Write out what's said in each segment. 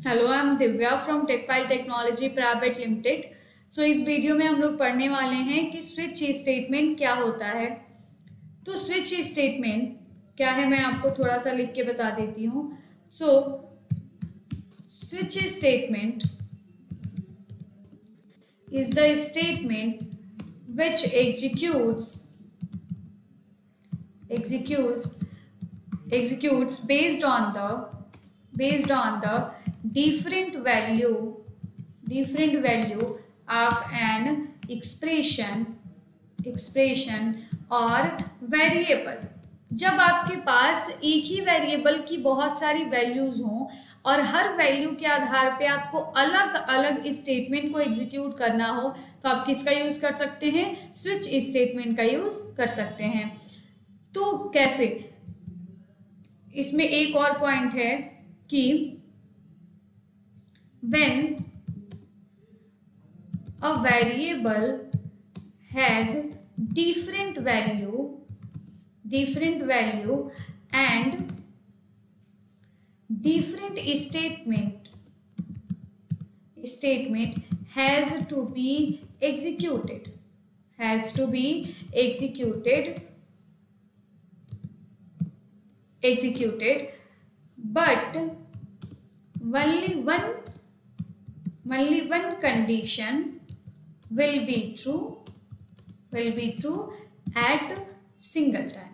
Hello, I am Divya from Techpile technology private limited. So इस video में हम लोग पढ़ने वाले हैं कि स्विच स्टेटमेंट क्या होता है। तो स्विच स्टेटमेंट क्या है मैं आपको थोड़ा सा लिख के बता देती हूँ। So switch statement is the statement which executes based on the different value of an expression or variable। जब आपके पास एक ही वेरिएबल की बहुत सारी वैल्यूज हों और हर वैल्यू के आधार पे आपको अलग अलग स्टेटमेंट को एग्जीक्यूट करना हो तो आप किसका यूज कर सकते हैं? स्विच स्टेटमेंट का यूज कर सकते हैं। तो कैसे? इसमें एक और पॉइंट है कि when a variable has different value and different statement has to be executed but only one condition will be true at a single time।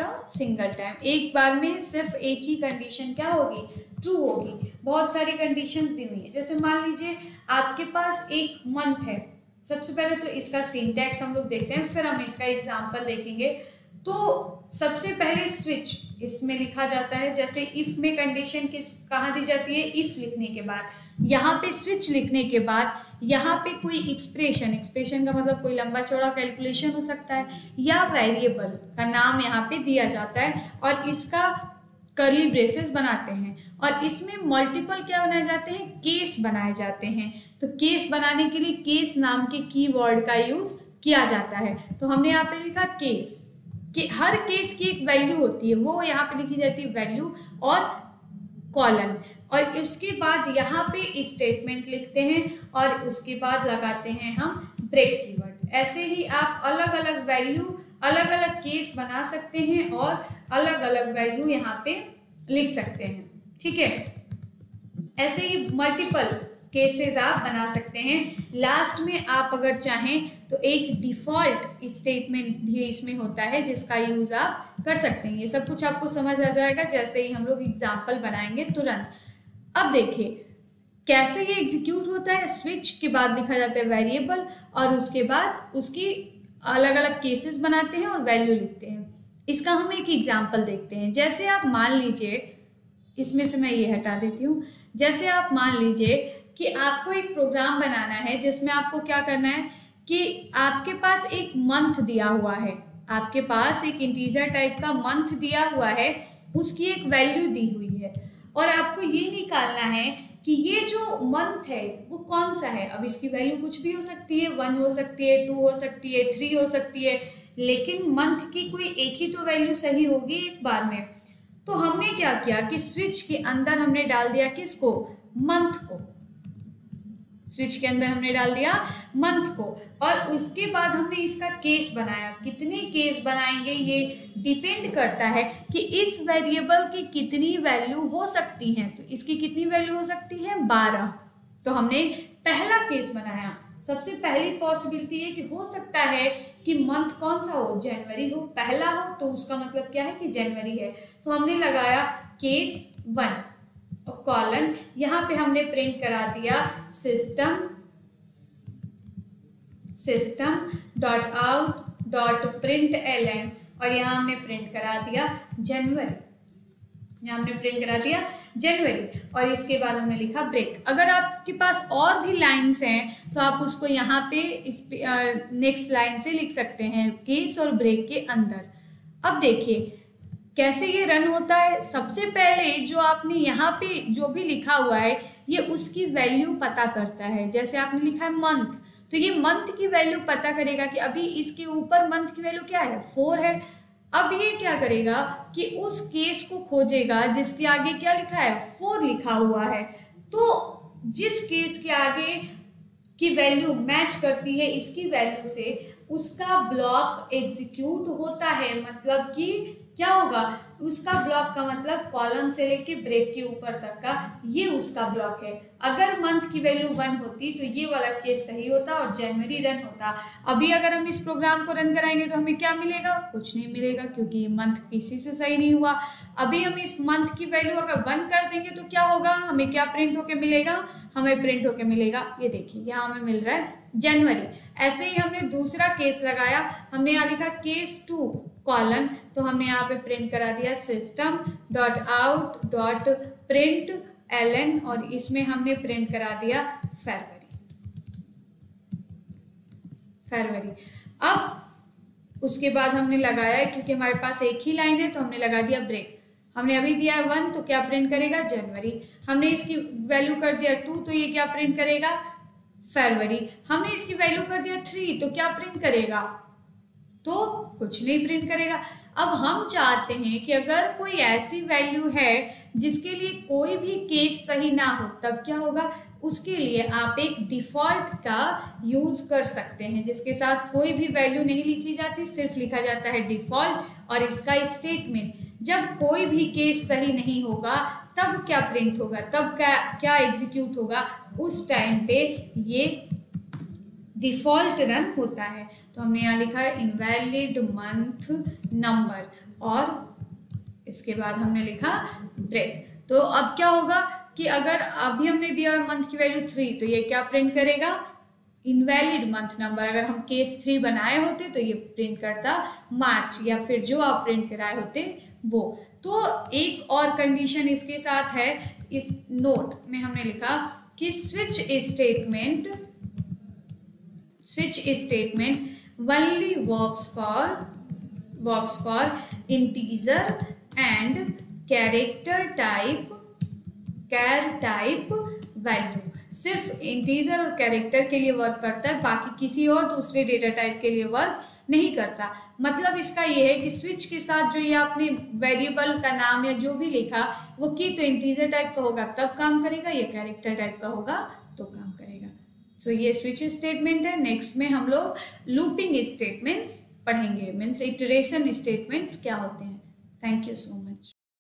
एक बार में सिर्फ एक ही कंडीशन क्या होगी? ट्रू होगी। बहुत सारी कंडीशंस दी हुई है। जैसे मान लीजिए आपके पास एक मंथ है। सबसे पहले तो इसका सिंटैक्स हम लोग देखते हैं, फिर हम इसका एग्जांपल देखेंगे। तो सबसे पहले स्विच इसमें लिखा जाता है। जैसे इफ में कंडीशन कहाँ दी जाती है? इफ लिखने के बाद, यहाँ पे स्विच लिखने के बाद यहाँ पे कोई एक्सप्रेशन का मतलब कोई लंबा चौड़ा कैलकुलेशन हो सकता है या वेरिएबल का नाम यहाँ पे दिया जाता है और इसका कर्ली ब्रेसेस बनाते हैं और इसमें मल्टीपल क्या बनाए जाते हैं? केस बनाए जाते हैं। तो केस बनाने के लिए केस नाम के कीवर्ड का यूज किया जाता है। तो हमने यहाँ पे लिखा केस कि हर केस की एक वैल्यू होती है, वो यहाँ पे लिखी जाती है वैल्यू और कॉलन, और उसके बाद यहाँ पे स्टेटमेंट लिखते हैं और उसके बाद लगाते हैं हम ब्रेक कीवर्ड। ऐसे ही आप अलग अलग वैल्यू अलग अलग केस बना सकते हैं और अलग अलग वैल्यू यहाँ पे लिख सकते हैं। ठीक है, ऐसे ही मल्टीपल केसेस आप बना सकते हैं। लास्ट में आप अगर चाहें तो एक डिफॉल्ट स्टेटमेंट भी इसमें होता है जिसका यूज आप कर सकते हैं। ये सब कुछ आपको समझ आ जाएगा जैसे ही हम लोग एग्जांपल बनाएंगे तुरंत। अब देखिए कैसे ये एग्जीक्यूट होता है। स्विच के बाद लिखा जाता है वेरिएबल और उसके बाद उसकी अलग अलग केसेस बनाते हैं और वैल्यू लिखते हैं। इसका हम एक एग्जाम्पल देखते हैं। जैसे आप मान लीजिए, इसमें से मैं ये हटा देती हूँ। जैसे आप मान लीजिए कि आपको एक प्रोग्राम बनाना है जिसमें आपको क्या करना है कि आपके पास एक मंथ दिया हुआ है, आपके पास एक इंटीजर टाइप का मंथ दिया हुआ है, उसकी एक वैल्यू दी हुई है और आपको ये निकालना है कि ये जो मंथ है वो कौन सा है। अब इसकी वैल्यू कुछ भी हो सकती है, 1 हो सकती है, 2 हो सकती है, 3 हो सकती है, लेकिन मंथ की कोई एक ही तो वैल्यू सही होगी एक बार में। तो हमने क्या किया कि स्विच के अंदर हमने डाल दिया किसको? मंथ को। स्विच के अंदर हमने डाल दिया मंथ को और उसके बाद हमने इसका केस बनाया। कितने केस बनाएंगे ये डिपेंड करता है कि इस वेरिएबल की कितनी वैल्यू हो सकती है। तो इसकी कितनी वैल्यू हो सकती है? 12। तो हमने पहला केस बनाया। सबसे पहली पॉसिबिलिटी है कि हो सकता है कि मंथ कौन सा हो? जनवरी हो। पहला हो तो उसका मतलब क्या है कि जनवरी है। तो हमने लगाया केस 1 और कॉलन, यहाँ पे हमने प्रिंट करा दिया system.out.println और यहाँ हमने प्रिंट करा दिया जनवरी। यहाँ हमने प्रिंट करा दिया जनवरी और इसके बाद हमने लिखा ब्रेक। अगर आपके पास और भी लाइंस हैं तो आप उसको यहाँ पे इस नेक्स्ट लाइन से लिख सकते हैं केस और ब्रेक के अंदर। अब देखिए कैसे ये रन होता है। सबसे पहले जो आपने यहाँ पे जो भी लिखा हुआ है ये उसकी वैल्यू पता करता है। जैसे आपने लिखा है मंथ, तो ये मंथ की वैल्यू पता करेगा कि अभी इसके ऊपर मंथ की वैल्यू क्या है, 4 है। अब ये क्या करेगा कि उस केस को खोजेगा जिसके आगे क्या लिखा है, 4 लिखा हुआ है। तो जिस केस के आगे की वैल्यू मैच करती है इसकी वैल्यू से, उसका ब्लॉक एग्जीक्यूट होता है। मतलब कि क्या होगा, उसका ब्लॉक का मतलब कॉलम से लेके ब्रेक के ऊपर तक का ये उसका ब्लॉक है। अगर मंथ की वैल्यू 1 होती तो ये वाला केस सही होता और जनवरी रन होता। अभी अगर हम इस प्रोग्राम को रन कराएंगे तो हमें क्या मिलेगा, कुछ नहीं मिलेगा, क्योंकि ये मंथ किसी से सही नहीं हुआ। अभी हम इस मंथ की वैल्यू अगर 1 कर देंगे तो क्या होगा, हमें क्या प्रिंट होके मिलेगा, हमें प्रिंट होके मिलेगा, ये देखिए यहाँ हमें मिल रहा है जनवरी। ऐसे ही हमने दूसरा केस लगाया, हमने यहाँ लिखा केस 2 कॉलन, तो हमने यहाँ पे प्रिंट करा दिया system dot out dot print एलन, और इसमें हमने प्रिंट करा दिया फरवरी। अब उसके बाद हमने लगाया, क्योंकि हमारे पास एक ही लाइन है तो हमने लगा दिया ब्रेक। हमने अभी दिया है 1 तो क्या प्रिंट करेगा, जनवरी। हमने इसकी वैल्यू कर दिया 2 तो ये क्या प्रिंट करेगा, फरवरी। हमने इसकी वैल्यू कर दिया 3 तो क्या प्रिंट करेगा, तो कुछ नहीं प्रिंट करेगा। अब हम चाहते हैं कि अगर कोई ऐसी वैल्यू है जिसके लिए कोई भी केस सही ना हो, तब क्या होगा, उसके लिए आप एक डिफॉल्ट का यूज कर सकते हैं, जिसके साथ कोई भी वैल्यू नहीं लिखी जाती, सिर्फ लिखा जाता है डिफॉल्ट। और इसका स्टेटमेंट, जब कोई भी केस सही नहीं होगा तब क्या प्रिंट होगा, तब क्या एग्जीक्यूट होगा, उस टाइम पे ये डिफॉल्ट रन होता है। तो हमने यहाँ लिखा है इनवैलिड मंथ नंबर, और इसके बाद हमने लिखा ब्रेक। तो अब क्या होगा कि अगर अभी हमने दिया मंथ की वैल्यू 3 तो ये क्या प्रिंट करेगा, इनवैलिड मंथ नंबर। अगर हम केस 3 बनाए होते तो ये प्रिंट करता मार्च, या फिर जो आप प्रिंट कराए होते वो। तो एक और कंडीशन इसके साथ है, इस नोट में हमने लिखा कि switch statement only works for integer and character type value. सिर्फ इंटीजर और कैरेक्टर के लिए वर्क करता है, बाकी किसी और दूसरे डेटा टाइप के लिए वर्क नहीं करता। मतलब इसका ये है कि स्विच के साथ जो ये आपने वेरिएबल का नाम या जो भी लिखा वो की तो इंटीजर टाइप का होगा तब काम करेगा, या कैरेक्टर टाइप का होगा तो काम करेगा। सो ये स्विच स्टेटमेंट है। नेक्स्ट में हम लोग लूपिंग स्टेटमेंट्स पढ़ेंगे, मीन्स इटरेशन स्टेटमेंट्स क्या होते हैं। Thank you so much.